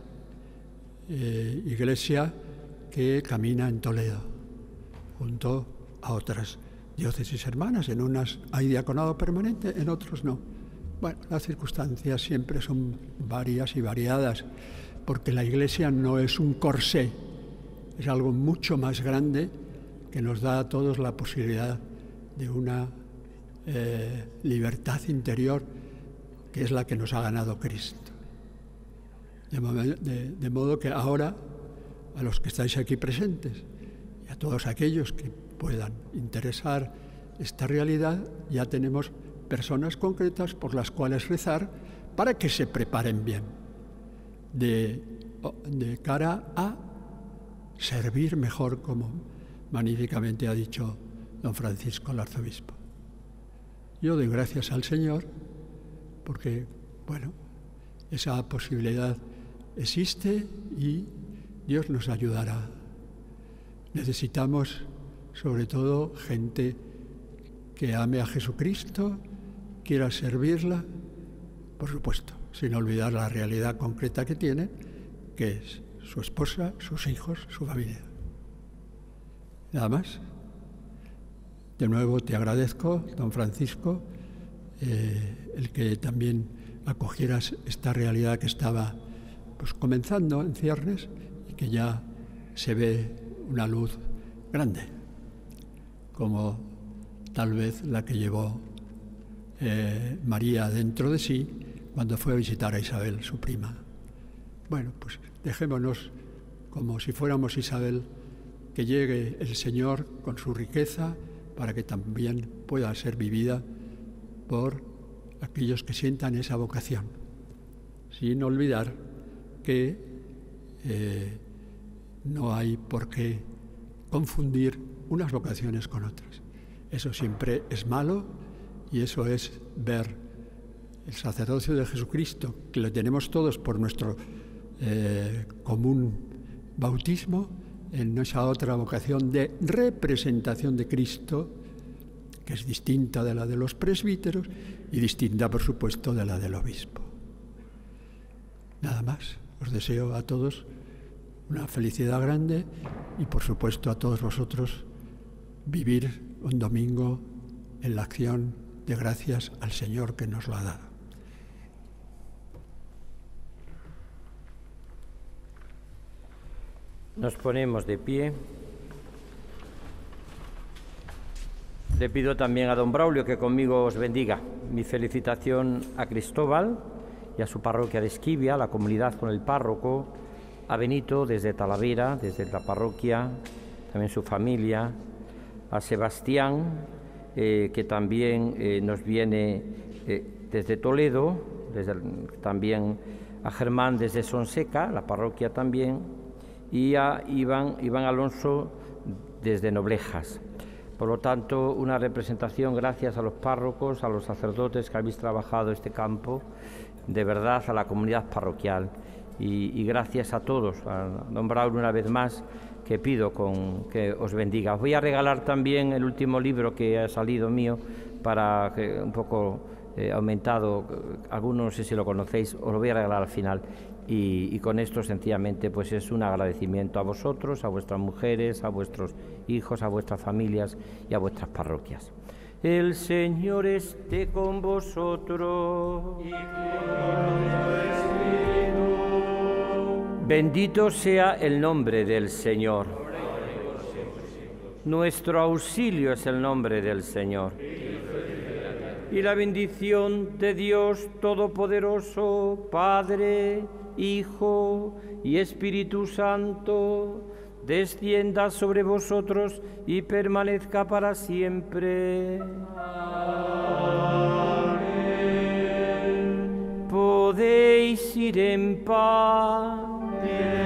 eh, iglesia que camina en Toledo, junto a otras diócesis hermanas. En unas hay diaconado permanente, en otros no. Bueno, las circunstancias siempre son varias y variadas, porque la iglesia no es un corsé, es algo mucho más grande que nos da a todos la posibilidad de una eh, libertad interior que es la que nos ha ganado Cristo. De, de, de modo que ahora, a los que estáis aquí presentes y a todos aquellos que puedan interesar esta realidad, ya tenemos personas concretas por las cuales rezar para que se preparen bien de, de cara a servir mejor, como magníficamente ha dicho don Francisco el arzobispo. Yo doy gracias al Señor porque, bueno, esa posibilidad existe y Dios nos ayudará. Necesitamos, sobre todo, gente que ame a Jesucristo, quiera servirla, por supuesto, sin olvidar la realidad concreta que tiene, que es su esposa, sus hijos, su familia. Nada más. De nuevo te agradezco, don Francisco, eh, el que también acogieras esta realidad que estaba pues comenzando en ciernes y que ya se ve una luz grande, como tal vez la que llevó eh, María dentro de sí cuando fue a visitar a Isabel, su prima. Bueno, pues dejémonos como si fuéramos Isabel, que llegue el Señor con su riqueza para que también pueda ser vivida por aquellos que sientan esa vocación, sin olvidar que eh, no hay por qué confundir unas vocaciones con otras. Eso siempre es malo y eso es ver el sacerdocio de Jesucristo, que lo tenemos todos por nuestro eh, común bautismo, en esa otra vocación de representación de Cristo, que es distinta de la de los presbíteros y distinta, por supuesto, de la del obispo. Nada más. Os deseo a todos una felicidad grande y, por supuesto, a todos vosotros vivir un domingo en la acción de gracias al Señor que nos lo ha dado. Nos ponemos de pie. Le pido también a don Braulio que conmigo os bendiga. Mi felicitación a Cristóbal y a su parroquia de Esquivia, a la comunidad con el párroco, a Benito desde Talavera, desde la parroquia, también su familia, a Sebastián, eh, que también eh, nos viene eh, desde Toledo, desde el, también a Germán desde Sonseca, la parroquia también, y a Iván, Iván Alonso desde Noblejas. Por lo tanto, una representación gracias a los párrocos, a los sacerdotes que habéis trabajado este campo, de verdad a la comunidad parroquial, y, y gracias a todos, a don Braulio una vez más, que pido con, que os bendiga. Os voy a regalar también el último libro que ha salido mío, para que un poco eh, aumentado, algunos no sé si lo conocéis, os lo voy a regalar al final. Y, y con esto sencillamente pues es un agradecimiento a vosotros, a vuestras mujeres, a vuestros hijos, a vuestras familias y a vuestras parroquias. El Señor esté con vosotros. Y con tu espíritu. Bendito sea el nombre del Señor. Nuestro auxilio es el nombre del Señor. Y la bendición de Dios Todopoderoso, Padre, Hijo y Espíritu Santo, descienda sobre vosotros y permanezca para siempre. Amén. Podéis ir en paz.